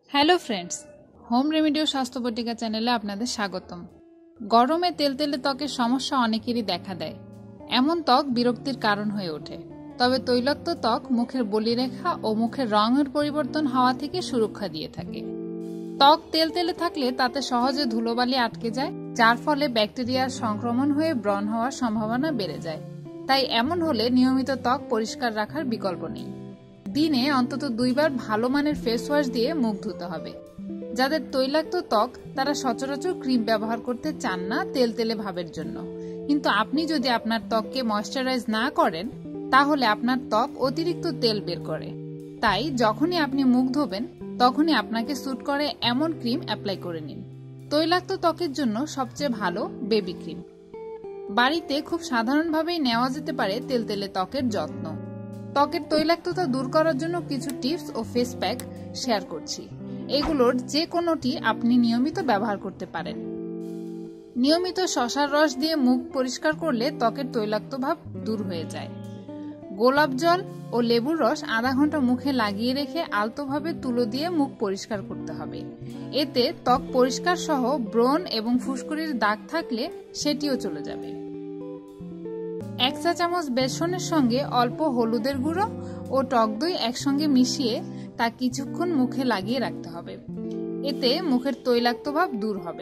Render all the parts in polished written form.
Hello friends, home remedy ও স্বাস্থ্য বটিকা চ্যানেলে আপনাদের স্বাগতম। গরমে তেলতেলে ত্বকের সমস্যা অনেকেরই দেখা দেয়। এমন ত্বক বিরক্তির কারণ হয়ে ওঠে। তবে তৈলাক্ত ত্বক মুখের বলিরেখা ও মুখের রঙের পরিবর্তন হওয়া থেকে সুরক্ষা দিয়ে থাকে। ত্বক তেলতেলে থাকলে তাতে সহজে ধুলোবালি আটকে যায়, যার ফলে ব্যাকটেরিয়ার সংক্রমণ হয়ে ব্রণ হওয়ার সম্ভাবনা বেড়ে যায়। তাই এমন হলে নিয়মিত ত্বক পরিষ্কার রাখার বিকল্প নেই। দিনে অন্তত 2 বার ভালো মানের ফেস ওয়াশ দিয়ে মুখ ধুতে হবে। যাদের তৈলাক্ত ত্বক তারা সচরাচর ক্রিম ব্যবহার করতে চান না তেলতেলে ভাবের জন্য, কিন্তু আপনি যদি আপনার ত্বককে ময়শ্চারাইজ না করেন তাহলে আপনার ত্বক অতিরিক্ত তেল বের করে। তাই যখনই আপনি মুখ ধোবেন তখনই আপনাকে স্যুট করে এমন ক্রিম অ্যাপ্লাই করে নিন। তৈলাক্ত ত্বকের জন্য সবচেয়ে ভালো বেবি ক্রিম। বাড়িতে খুব সাধারণভাবেই নেওয়া যেতে পারে তেলতেলে ত্বকের যত্ন। ত্বকের তৈলাক্ততা দূর করার জন্য কিছু টিপস ও ফেস প্যাক শেয়ার করছি। এগুলোর যে কোনোটি আপনি নিয়মিত ব্যবহার করতে পারেন। নিয়মিত শসার রস দিয়ে মুখ পরিষ্কার করলে ত্বকের তৈলাক্ত ভাব দূর হয়ে যায়। গোলাপ জল ও লেবুর রস আধা ঘন্টা মুখে লাগিয়ে রেখে আলতোভাবে তুলো দিয়ে মুখ পরিষ্কার করতে হবে। এতে ত্বক পরিষ্কার সহ ব্রণ এবং ফুসকুড়ির দাগ থাকলে সেটিও চলে যাবে। 1 চা চামচ বেসনের সঙ্গে অল্প হলুদের গুঁড়ো ও টক দই একসঙ্গে মিশিয়ে তা কিছুক্ষণ মুখে লাগিয়ে রাখতে হবে। এতে মুখের তৈলাক্ত ভাব দূর হবে।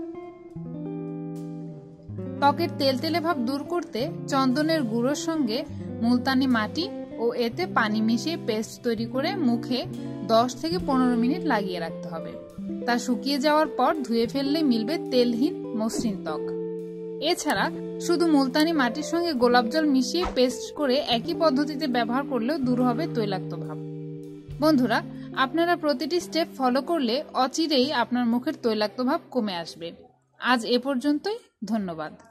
ত্বকের তেলতেলে ভাব দূর করতে চন্দনের গুঁড়োর সঙ্গে মুলতানি মাটি ও এতে পানি মিশিয়ে পেস্ট তৈরি করে মুখে 10 থেকে 15 মিনিট লাগিয়ে রাখতে হবে। তা শুকিয়ে যাওয়ার পর ধুয়ে ফেললে মিলবে তেলহীন মসৃণ ত্বক। এছাড়া শুধু মুলতানি মাটির সঙ্গে গোলাপ জল মিশিয়ে পেস্ট করে একই পদ্ধতিতে ব্যবহার করলেও দূর হবে তৈলাক্ত ভাব। বন্ধুরা, আপনারা প্রতিটি স্টেপ ফলো করলে অচিরেই আপনার মুখের তৈলাক্ত ভাব কমে আসবে। আজ এ পর্যন্তই, ধন্যবাদ।